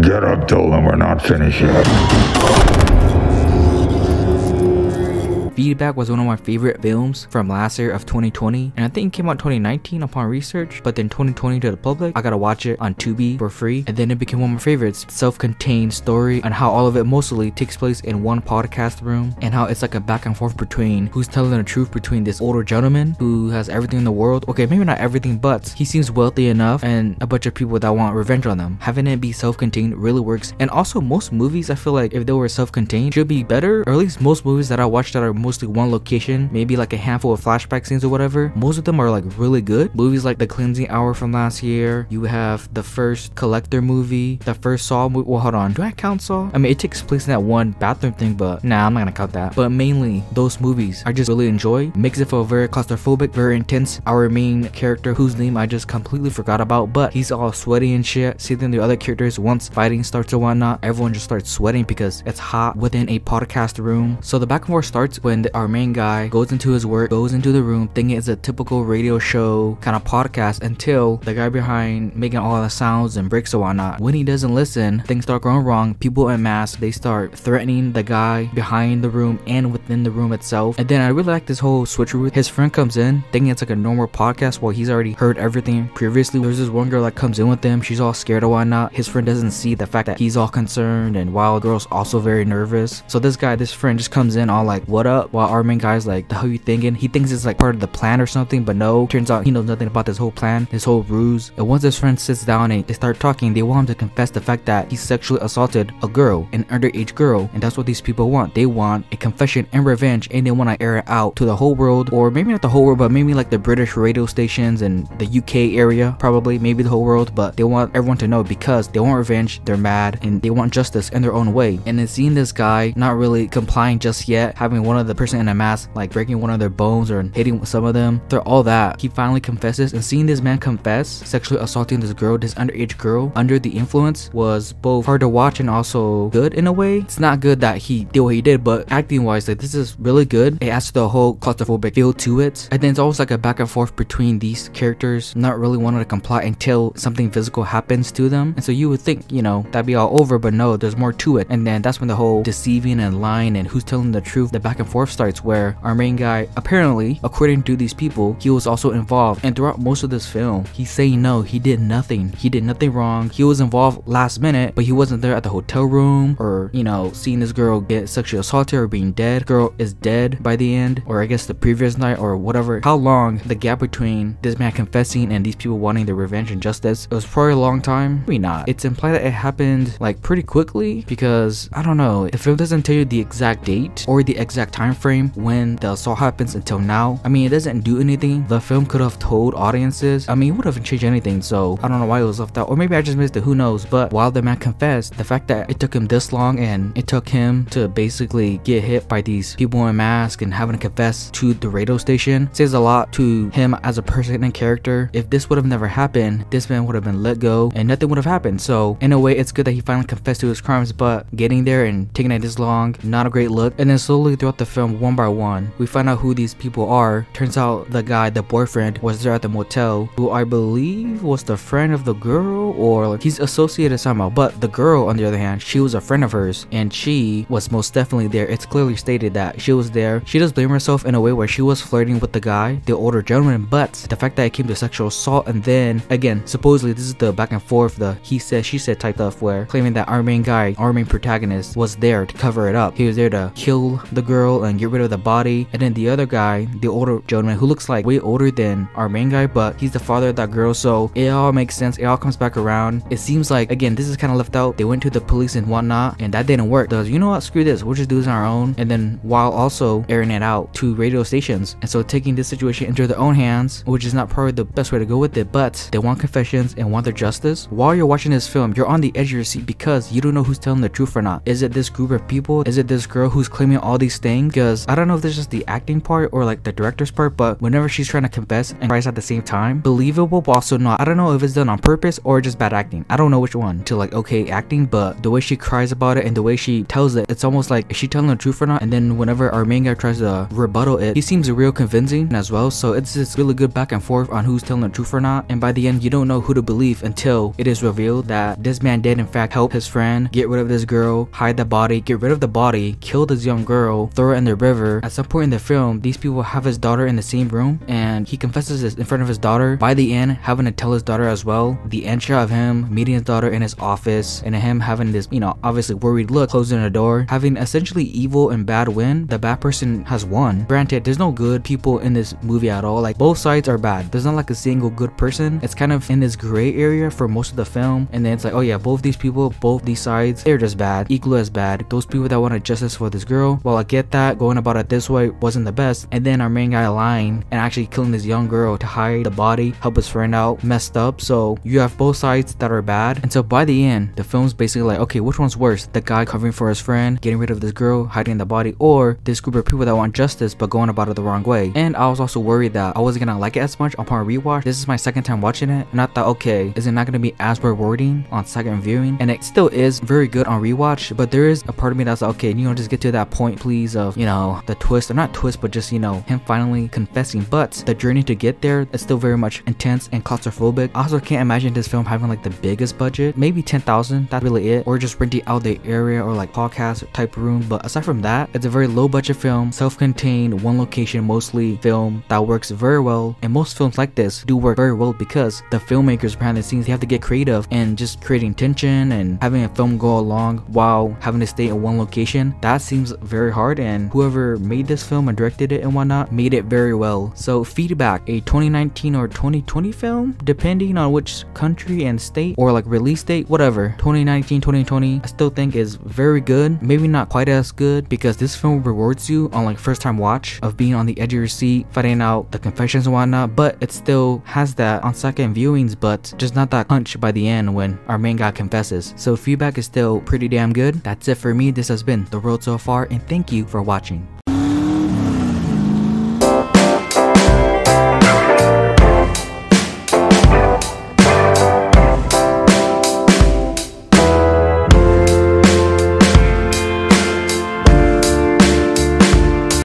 Get up, Dolan, we're not finished yet. Feedback was one of my favorite films from last year of 2020, and I think it came out 2019 upon research, but then 2020 to the public. I gotta watch it on Tubi for free, and then it became one of my favorites. Self-contained story, and how all of it mostly takes place in one podcast room, and how it's like a back and forth between who's telling the truth between this older gentleman who has everything in the world. Okay, maybe not everything, but he seems wealthy enough, and a bunch of people that want revenge on them. Having it be self-contained really works. And also, most movies, I feel like if they were self-contained, should be better, or at least most movies that I watch that are mostly one location, maybe like a handful of flashback scenes or whatever, most of them are like really good. Movies like The Cleansing Hour from last year, you have the first Collector movie, the first Saw movie. Well, hold on, do I count Saw? I mean, it takes place in that one bathroom thing, but nah, I'm not gonna count that. But mainly those movies I just really enjoy. Makes it feel very claustrophobic, very intense. Our main character, whose name I just completely forgot about, but he's all sweaty and shit. Seeing the other characters, once fighting starts or whatnot, everyone just starts sweating because it's hot within a podcast room. So the back and forth starts when our main guy goes into his work, goes into the room thinking it's a typical radio show kind of podcast, until the guy behind making all the sounds and breaks or whatnot. When he doesn't listen, things start going wrong. People in masks, they start threatening the guy behind the room and within the room itself. And then I really like this whole switcheroo. His friend comes in thinking it's like a normal podcast while he's already heard everything previously. There's this one girl that comes in with him, she's all scared or whatnot. His friend doesn't see the fact that he's all concerned, and while the girl's also very nervous. So this friend just comes in all like, what up? While our main guy's like, the hell you thinking? He thinks it's like part of the plan or something, but no, turns out he knows nothing about this whole plan, this whole ruse. And once his friend sits down and they start talking, they want him to confess the fact that he sexually assaulted a girl, an underage girl, and that's what these people want. They want a confession and revenge, and they want to air it out to the whole world, or maybe not the whole world, but maybe like the British radio stations and the UK area, probably, maybe the whole world. But they want everyone to know because they want revenge, they're mad, and they want justice in their own way. And then seeing this guy not really complying just yet, having one of the person in a mask like breaking one of their bones or hitting some of them, through all that, he finally confesses. And seeing this man confess sexually assaulting this girl, this underage girl, under the influence, was both hard to watch and also good in a way. It's not good that he did what he did, but acting wise, like, this is really good. It adds the whole claustrophobic feel to it. And then it's always like a back and forth between these characters not really wanting to comply until something physical happens to them. And so you would think, you know, that'd be all over, but no, there's more to it. And then that's when the whole deceiving and lying and who's telling the truth, the back and forth starts, where our main guy, apparently, according to these people, he was also involved. And throughout most of this film, he's saying no, he did nothing. He did nothing wrong. He was involved last minute, but he wasn't there at the hotel room, or, you know, seeing this girl get sexually assaulted or being dead. Girl is dead by the end, or I guess the previous night, or whatever. How long the gap between this man confessing and these people wanting their revenge and justice? It was probably a long time. Maybe not. It's implied that it happened like pretty quickly, because I don't know, the film doesn't tell you the exact date or the exact time frame when the assault happens until now. I mean, it doesn't do anything. The film could have told audiences. I mean, it would have changed anything, so I don't know why it was left out, or maybe I just missed it, who knows. But while the man confessed, the fact that it took him this long and it took him to basically get hit by these people in masks and having to confess to the radio station says a lot to him as a person and character. If this would have never happened, this man would have been let go and nothing would have happened. So in a way, it's good that he finally confessed to his crimes, but getting there and taking it this long, not a great look. And then slowly throughout the film, one by one, we find out who these people are. Turns out the guy, the boyfriend, was there at the motel, who I believe was the friend of the girl, or like he's associated somehow. But the girl, on the other hand, she was a friend of hers, and she was most definitely there. It's clearly stated that she was there. She does blame herself in a way where she was flirting with the guy, the older gentleman, but the fact that it came to sexual assault, and then again, supposedly this is the back and forth, the he said she said type stuff, where claiming that our main guy, our main protagonist, was there to cover it up. He was there to kill the girl and get rid of the body. And then the other guy, the older gentleman, who looks like way older than our main guy, but he's the father of that girl. So it all makes sense. It all comes back around. It seems like, again, this is kind of left out. They went to the police and whatnot, and that didn't work. You know what, screw this, we'll just do this on our own. And then while also airing it out to radio stations, and so taking this situation into their own hands, which is not probably the best way to go with it, but they want confessions and want their justice. While you're watching this film, you're on the edge of your seat because you don't know who's telling the truth or not. Is it this group of people? Is it this girl who's claiming all these things? because I don't know if this is just the acting part or like the director's part, but whenever she's trying to confess and cries at the same time, believable but also not. I don't know if it's done on purpose or just bad acting. I don't know which one to like okay acting, but the way she cries about it and the way she tells it, it's almost like is she telling the truth or not? And then whenever our main guy tries to rebuttal it, he seems real convincing as well. So it's this really good back and forth on who's telling the truth or not. And by the end, you don't know who to believe until it is revealed that this man did in fact help his friend get rid of this girl, hide the body, get rid of the body, kill this young girl, throw it in the river. At some point in the film, these people have his daughter in the same room and he confesses this in front of his daughter. By the end, having to tell his daughter as well. The end shot of him meeting his daughter in his office and him having this, you know, obviously worried look, closing the door, having essentially evil and bad win. The bad person has won. Granted, there's no good people in this movie at all. Like both sides are bad. There's not like a single good person. It's kind of in this gray area for most of the film. And then it's like, oh yeah, both these people, both these sides, they're just bad, equally as bad. Those people that wanted justice for this girl, well, I get that going about it this way wasn't the best. And then our main guy lying and actually killing this young girl to hide the body, help his friend out, messed up. So you have both sides that are bad. And so by the end, the film's basically like, okay, which one's worse? The guy covering for his friend, getting rid of this girl, hiding the body, or this group of people that want justice but going about it the wrong way. And I was also worried that I wasn't gonna like it as much upon rewatch. This is my second time watching it, and I thought, okay, is it not gonna be as rewarding on second viewing? And it still is very good on rewatch, but there is a part of me that's like, okay, you know, just get to that point please of, you know, the twist, or not twist, but just, you know, him finally confessing. But the journey to get there is still very much intense and claustrophobic. I also can't imagine this film having like the biggest budget, maybe 10,000, that's really it, or just renting out the area or like podcast type room. But aside from that, it's a very low budget film, self-contained, one location mostly film that works very well. And most films like this do work very well because the filmmakers behind the scenes, they have to get creative and just creating tension and having a film go along while having to stay in one location. That seems very hard, and whoever made this film and directed it and whatnot made it very well. So feedback, a 2019 or 2020 film, depending on which country and state or like release date, whatever. 2019, 2020, I still think is very good. Maybe not quite as good because this film rewards you on like first time watch of being on the edge of your seat, finding out the confessions and whatnot, but it still has that on second viewings, but just not that punch by the end when our main guy confesses. So feedback is still pretty damn good. That's it for me. This has been The Road So Far, and thank you for watching.